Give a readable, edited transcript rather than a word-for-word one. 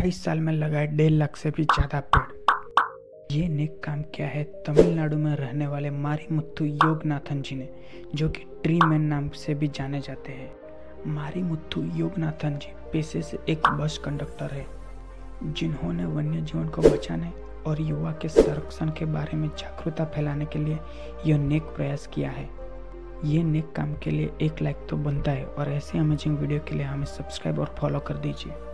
28 साल में लगाए 1.5 लाख से भी ज़्यादा पेड़। ये नेक काम किया है तमिलनाडु में रहने वाले मारीमुथु योगनाथन जी ने, जो कि ट्री मैन नाम से भी जाने जाते हैं। मारीमुथु योगनाथन जी पेशे से एक बस कंडक्टर है, जिन्होंने वन्य जीवन को बचाने और युवा के संरक्षण के बारे में जागरूकता फैलाने के लिए यह नेक प्रयास किया है। ये नेक काम के लिए 1 लाइक तो बनता है, और ऐसे अमेजिंग वीडियो के लिए हमें सब्सक्राइब और फॉलो कर दीजिए।